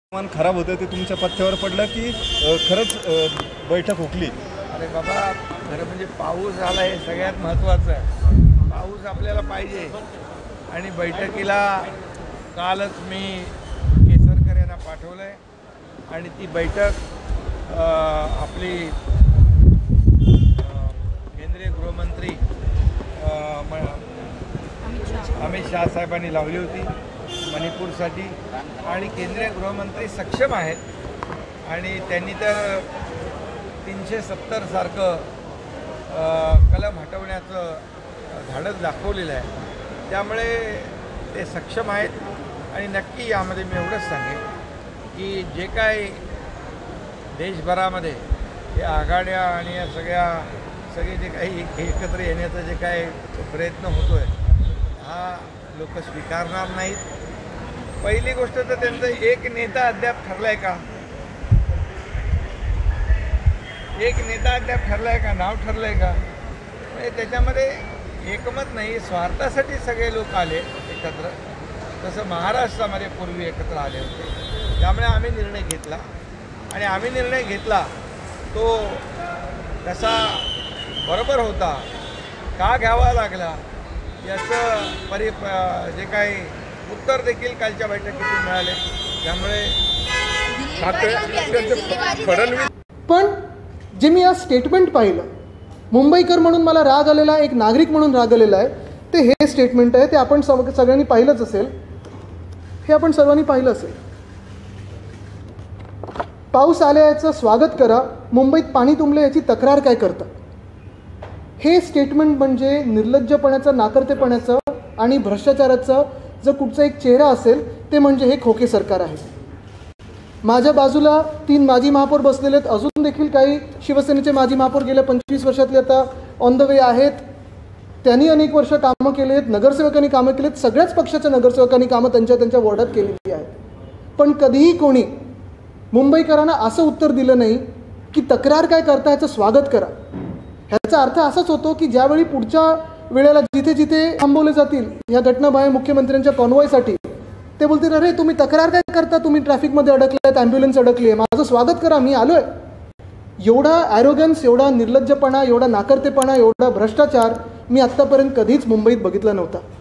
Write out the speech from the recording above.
मन खराब होतं ते तुमच्या पथ्यावर पडलं की खरंच बैठक हुकली? अरे बाबा, खरं म्हणजे पाऊस आला हे सगळ्यात महत्त्वाचं आहे. पाऊस आपल्याला पाहिजे आणि बैठकीला कालच मी केसरकर यांना पाठवलं आहे आणि ती बैठक आपली केंद्रीय गृहमंत्री अमित शाह साहेबांनी लावली होती मणिपूरसाठी. आणि केंद्रीय गृहमंत्री सक्षम आहेत आणि त्यांनी तर 370 सारखं कलम हटवण्याचं धाडस दाखवलेलं आहे. त्यामुळे ते सक्षम आहेत आणि नक्की यामध्ये मी एवढंच सांगेन की जे काय देशभरामध्ये या आघाड्या आणि या सगळे जे काही एकत्र येण्याचा जे काय प्रयत्न होतो आहे हा लोक स्वीकारणार नाहीत. पहिली गोष्ट तर त्यांचं एक नेता अद्याप ठरला आहे का? एक नेता अद्याप ठरला आहे का? नाव ठरलं आहे का? म्हणजे त्याच्यामध्ये एकमत नाही, स्वार्थासाठी सगळे लोक आले एकत्र. तसं महाराष्ट्रामध्ये पूर्वी एकत्र आले होते. त्यामुळे आम्ही निर्णय घेतला आणि आम्ही निर्णय घेतला तो कसा बरोबर होता, का घ्यावा लागला याचं जे काही उत्तर देखील कालच्या बैठकीतून मिळाले. त्यामुळे फडणवीस पण जे मी आज स्टेटमेंट पाहिलं, मुंबईकर म्हणून मला राग आलेला, एक नागरिक म्हणून राग आलेला आहे, ते हे स्टेटमेंट आहे. ते आपण सगळ्यांनी पाहिलंच असेल. हे आपण सर्वांनी पाहिलं असेल. पाऊस आल्याचं स्वागत करा, मुंबईत पाणी तुंबले याची तक्रार काय करता? हे स्टेटमेंट म्हणजे निर्लज्जपणाचं, नाकर्तेपणाचं आणि भ्रष्टाचाराचं जर कुठचा एक चेहरा असेल ते म्हणजे हे खोके सरकार आहे. माझ्या बाजूला 3 माजी महापौर बसलेले आहेत. अजून देखील काही शिवसेनेचे माजी महापौर गेल्या 25 वर्षातले आता ऑन द वे आहेत. त्यांनी अनेक वर्ष कामं केली आहेत, नगरसेवकांनी कामं केली आहेत, सगळ्याच पक्षाच्या नगरसेवकांनी कामं त्यांच्या वॉर्डात केलेली आहेत. पण कधीही कोणी मुंबईकरांना असं उत्तर दिलं नाही की तक्रार काय करता, ह्याचं स्वागत करा. ह्याचा अर्थ असाच होतो की ज्यावेळी पुढच्या वेळेला जिथे जिथे थांबवले जातील ह्या घटनाबाह्य मुख्यमंत्र्यांच्या कॉन्वॉयसाठी, ते बोलतील अरे तुम्ही तक्रार काय करता, तुम्ही ट्रॅफिकमध्ये अडकलात, ॲम्ब्युलन्स अडकली आहे, माझं स्वागत करा, मी आलो आहे. एवढा ॲरोगन्स, एवढा निर्लज्जपणा, एवढा नाकर्तेपणा, एवढा भ्रष्टाचार मी आत्तापर्यंत कधीच मुंबईत बघितला नव्हता.